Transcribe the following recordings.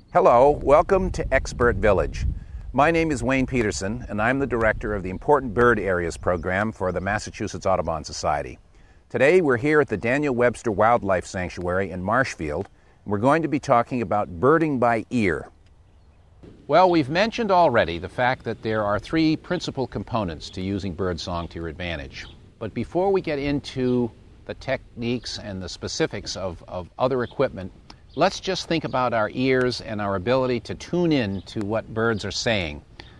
Hello, welcome to Expert Village. My name is Wayne Petersen, and I'm the director of the Important Bird Areas program for the Massachusetts Audubon Society. Today we're here at the Daniel Webster Wildlife Sanctuary in Marshfield, and we're going to be talking about birding by ear. Well, we've mentioned already the fact that there are three principal components to using birdsong to your advantage. But before we get into the techniques and the specifics of other equipment, let's just think about our ears and our ability to tune in to what birds are saying.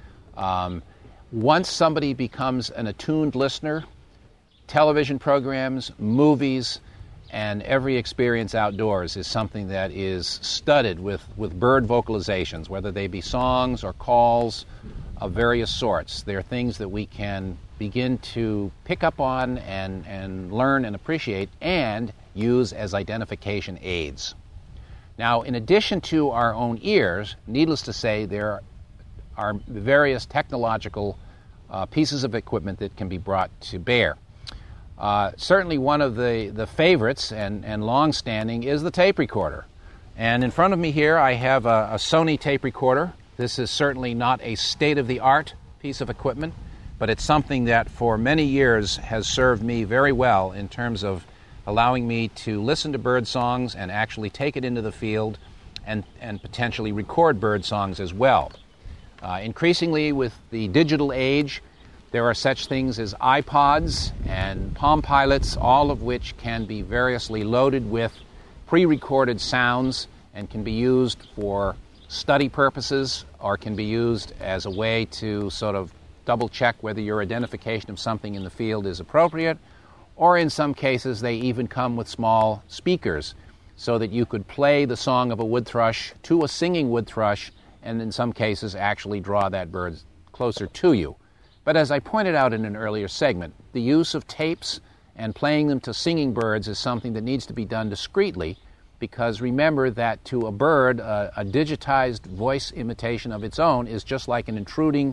Once somebody becomes an attuned listener, television programs, movies, and every experience outdoors is something that is studded with bird vocalizations, whether they be songs or calls of various sorts. They're things that we can begin to pick up on and learn and appreciate and use as identification aids. Now, in addition to our own ears, needless to say, there are various technological pieces of equipment that can be brought to bear. Certainly one of the favorites and long-standing is the tape recorder. And in front of me here I have a Sony tape recorder. This is certainly not a state-of-the-art piece of equipment, but it's something that for many years has served me very well in terms of allowing me to listen to bird songs and actually take it into the field and potentially record bird songs as well. Increasingly with the digital age, there are such things as iPods and Palm Pilots, all of which can be variously loaded with pre-recorded sounds and can be used for study purposes or can be used as a way to sort of double-check whether your identification of something in the field is appropriate, or in some cases they even come with small speakers so that you could play the song of a wood thrush to a singing wood thrush and in some cases actually draw that bird closer to you. But as I pointed out in an earlier segment, the use of tapes and playing them to singing birds is something that needs to be done discreetly, because remember that to a bird, a digitized voice imitation of its own is just like an intruding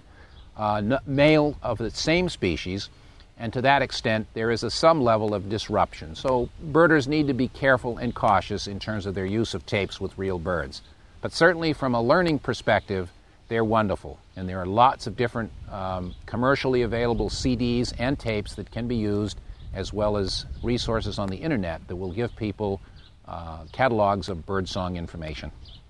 male of the same species, and to that extent there is some level of disruption. So birders need to be careful and cautious in terms of their use of tapes with real birds. But certainly from a learning perspective, they're wonderful, and there are lots of different commercially available CDs and tapes that can be used, as well as resources on the internet that will give people catalogs of birdsong information.